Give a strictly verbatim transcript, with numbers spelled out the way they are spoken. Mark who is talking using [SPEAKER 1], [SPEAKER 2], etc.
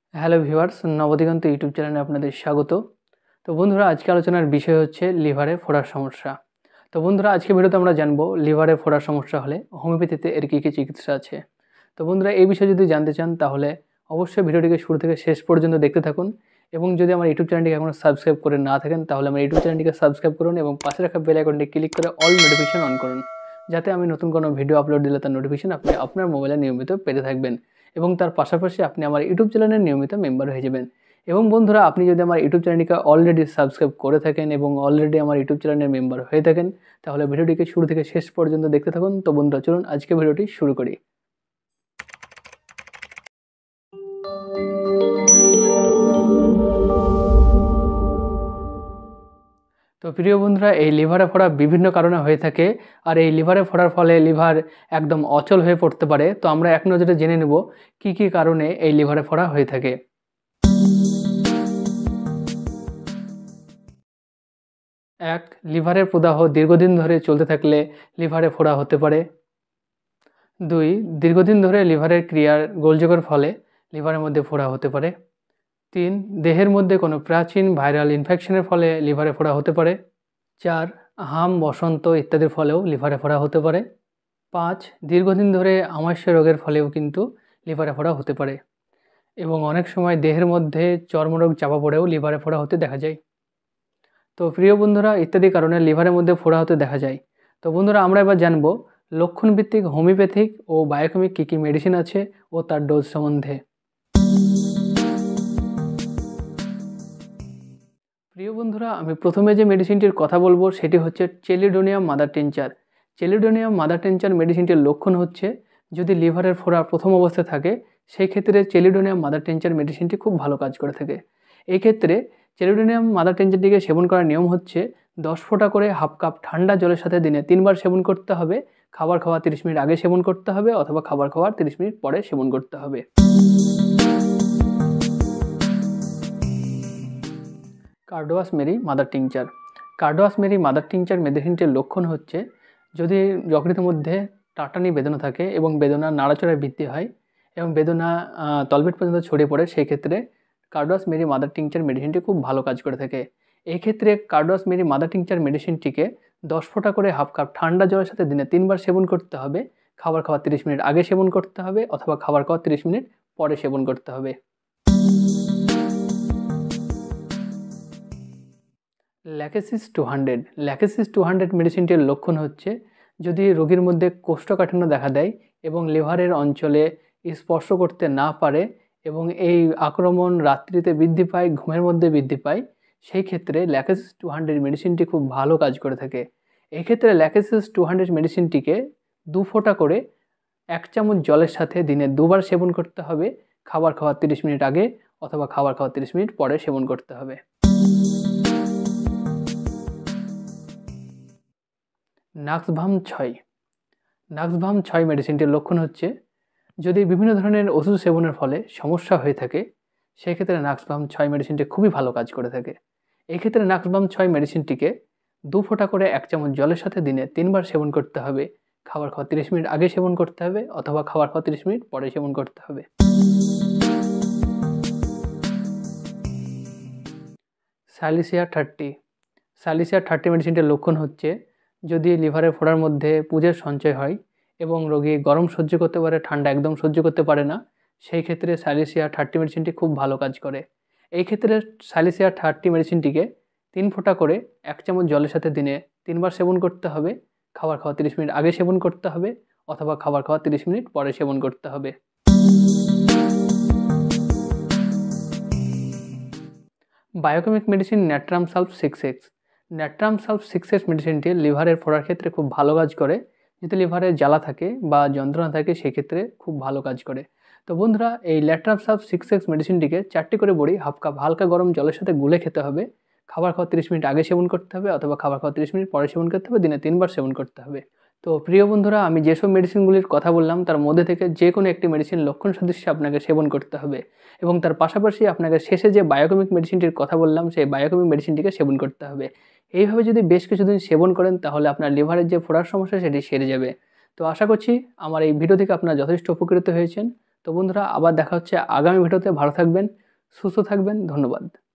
[SPEAKER 1] Hello viewers, Nabadiganta YouTube চ্যানেলে আপনাদের স্বাগত। তো বন্ধুরা, আজকে আলোচনার বিষয় হচ্ছে লিভারে ফোড়ার সমস্যা। তো বন্ধুরা, আজকে ভিডিওতে আমরা জানবো লিভারে ফোড়ার সমস্যা হলে হোমিওপ্যাথিতে এর কী কী চিকিৎসা আছে। তো বন্ধুরা, এই বিষয়ে যদি জানতে চান তাহলে অবশ্যই ভিডিওটিকে শুরু থেকে শেষ পর্যন্ত দেখতে থাকুন, এবং যদি আমার ইউটিউব চ্যানেলটিকে এখনও সাবস্ক্রাইব করে না থাকেন তাহলে আমার ইউটিউব চ্যানেলটিকে সাবস্ক্রাইব করুন এবং পাশে রাখা বেল আইকনটি ক্লিক করে অল নোটিফিকেশন অন করুন, যাতে আমি নতুন কোনো ভিডিও আপলোড দিলে তার নোটিফিকেশন আপনি আপনার মোবাইলে নিয়মিত পেতে থাকবেন, এবং তার পাশাপাশি আপনি আমার ইউটিউব চ্যানেলের নিয়মিত মেম্বার হয়ে যাবেন। এবং বন্ধুরা, আপনি যদি আমার ইউটিউব চ্যানেলটিকে অলরেডি সাবস্ক্রাইব করে থাকেন এবং অলরেডি আমার ইউটিউব চ্যানেলের মেম্বার হয়ে থাকেন তাহলে ভিডিওটিকে শুরু থেকে শেষ পর্যন্ত দেখতে থাকুন। তো বন্ধুরা, চলুন আজকে ভিডিওটি শুরু করি। তো প্রিয় বন্ধুরা, এই লিভারে ফোড়া বিভিন্ন কারণে হয়ে থাকে, আর এই লিভারে ফোড়ার ফলে লিভার একদম অচল হয়ে পড়তে পারে। তো আমরা এক নজরে জেনে নেব কী কী কারণে এই লিভারে ফোড়া হয়ে থাকে। এক, লিভারের প্রদাহ দীর্ঘদিন ধরে চলতে থাকলে লিভারে ফোড়া হতে পারে। দুই, দীর্ঘদিন ধরে লিভারের ক্রিয়ার গোলযোগের ফলে লিভারের মধ্যে ফোড়া হতে পারে। তিন, দেহের মধ্যে কোনো প্রাচীন ভাইরাল ইনফেকশনের ফলে লিভারে ফোড়া হতে পারে। চার, হাম, বসন্ত ইত্যাদির ফলেও লিভারে ফোড়া হতে পারে। পাঁচ, দীর্ঘদিন ধরে আমাশয় রোগের ফলেও কিন্তু লিভারে ফোড়া হতে পারে, এবং অনেক সময় দেহের মধ্যে চর্মরোগ চাপা পড়েও লিভারে ফোড়া হতে দেখা যায়। তো প্রিয় বন্ধুরা, ইত্যাদি কারণে লিভারের মধ্যে ফোড়া হতে দেখা যায়। তো বন্ধুরা, আমরা এবার জানব লক্ষণভিত্তিক হোমিওপ্যাথিক ও বায়োকেমিক কী কী মেডিসিন আছে ও তার ডোজ সম্বন্ধে। প্রিয় বন্ধুরা, আমি প্রথমে যে মেডিসিনটির কথা বলবো সেটি হচ্ছে chelidonium mother tincture. Chelidonium mother tincture মেডিসিনটির লক্ষণ হচ্ছে যদি লিভারের ফোড়া প্রথম অবস্থায় থাকে সেই ক্ষেত্রে চেলিডোনিয়াম মাদার টিনচার মেডিসিনটি খুব ভালো কাজ করে থাকে। এই ক্ষেত্রে চেলিডোনিয়াম মাদার টিনচারটিকে সেবন করার নিয়ম হচ্ছে দশ ফোঁটা করে হাফ কাপ ঠান্ডা জলের সাথে দিনে তিনবার সেবন করতে হবে। খাবার খাওয়ার তিরিশ মিনিট আগে সেবন করতে হবে অথবা খাবার খাওয়ার তিরিশ মিনিট পরে সেবন করতে হবে। Carduus mary mother tincture. Carduus mary mother tincture মেডিসিনটির লক্ষণ হচ্ছে যদি যকৃতের মধ্যে টাটানি বেদনা থাকে এবং বেদনা নাড়াচড়ায় বৃদ্ধি হয় এবং বেদনা তলপেট পর্যন্ত ছড়িয়ে পড়ে, সেই ক্ষেত্রে কার্ডোয়াস মেরি মাদার টিংচার মেডিসিনটি খুব ভালো কাজ করে থাকে। এই ক্ষেত্রে কার্ডোয়াস মেরি মাদার টিংচার মেডিসিনটিকে দশ ফোঁটা করে হাফ কাপ ঠান্ডা জলের সাথে দিনে তিনবার সেবন করতে হবে। খাবার খাওয়ার তিরিশ মিনিট আগে সেবন করতে হবে অথবা খাবার খাওয়ার তিরিশ মিনিট পরে সেবন করতে হবে। Lachesis two hundred. Lachesis two hundred মেডিসিনটির লক্ষণ হচ্ছে যদি রোগীর মধ্যে কোষ্ঠকাঠিন্য দেখা দেয় এবং লিভারের অঞ্চলে স্পর্শ করতে না পারে এবং এই আক্রমণ রাত্রিতে বৃদ্ধি পায়, ঘুমের মধ্যে বৃদ্ধি পায়, সেই ক্ষেত্রে ল্যাকেসিস টু হান্ড্রেড মেডিসিনটি খুব ভালো কাজ করে থাকে। এই ক্ষেত্রে ল্যাকেসিস টু হান্ড্রেড মেডিসিনটিকে দু ফোঁটা করে এক চামচ জলের সাথে দিনে দুবার সেবন করতে হবে। খাবার খাওয়ার তিরিশ মিনিট আগে অথবা খাবার খাওয়ার তিরিশ মিনিট পরে সেবন করতে হবে। নাক্সভাম ছয়। নাক্সভাম ছয় মেডিসিনটির লক্ষণ হচ্ছে যদি বিভিন্ন ধরনের ওষুধ সেবনের ফলে সমস্যা হয়ে থাকে সেই ক্ষেত্রে নাক্সভাম ছয় মেডিসিনটি খুবই ভালো কাজ করে থাকে। এই ক্ষেত্রে নাক্সভাম ছয় মেডিসিনটিকে দু ফোঁটা করে এক চামচ জলের সাথে দিনে তিনবার সেবন করতে হবে। খাবার খাওয়ার তিরিশ মিনিট আগে সেবন করতে হবে অথবা খাবার খাওয়ার তিরিশ মিনিট পরে সেবন করতে হবে। সালিসিয়া থার্টি। সালিসিয়া থার্টি মেডিসিনটির লক্ষণ হচ্ছে যদি লিভারের ফোড়ার মধ্যে পুঁজের সঞ্চয় হয় এবং রোগী গরম সহ্য করতে পারে, ঠান্ডা একদম সহ্য করতে পারে না, সেই ক্ষেত্রে সালিসিয়া থার্টি মেডিসিনটি খুব ভালো কাজ করে। এই ক্ষেত্রে সালিসিয়া থার্টি মেডিসিনটিকে তিন ফোঁটা করে এক চামচ জলের সাথে দিনে তিনবার সেবন করতে হবে। খাবার খাওয়া তিরিশ মিনিট আগে সেবন করতে হবে অথবা খাবার খাওয়া তিরিশ মিনিট পরে সেবন করতে হবে। Biochemic medicine natrum sulph six X. Natrum sulph six X মেডিসিনটি লিভারের ফোড়ার ক্ষেত্রে খুব ভালো কাজ করে। যদি লিভারে জ্বালা থাকে বা যন্ত্রণা থাকে সেক্ষেত্রে খুব ভালো কাজ করে। তো বন্ধুরা, এই ন্যাট্রাম সালফ সিক্স এক্স মেডিসিনটিকে চারটি করে বড়ি হাফ কাপ হালকা গরম জলের সাথে গুলে খেতে হবে। খাবার খাওয়া তিরিশ মিনিট আগে সেবন করতে হবে অথবা খাবার খাওয়া তিরিশ মিনিট পরে সেবন করতে হবে। দিনে তিনবার সেবন করতে হবে। তো প্রিয় বন্ধুরা, আমি যেসব মেডিসিনগুলির কথা বললাম তার মধ্যে থেকে যে কোনো একটি মেডিসিন লক্ষণ সদৃশ্যে আপনাকে সেবন করতে হবে, এবং তার পাশাপাশি আপনাকে শেষে যে বায়োকেমিক মেডিসিনটির কথা বললাম সেই বায়োকেমিক মেডিসিনটিকে সেবন করতে হবে। এইভাবে যদি বেশ কিছুদিন সেবন করেন তাহলে আপনার লিভারের যে ফোড়ার সমস্যা সেটি সেরে যাবে। তো আশা করছি আমার এই ভিডিও থেকে আপনারা যথেষ্ট উপকৃত হয়েছেন। তো তো বন্ধুরা আবার দেখা হচ্ছে আগামী ভিডিওতে। ভালো থাকবেন, সুস্থ থাকবেন, ধন্যবাদ।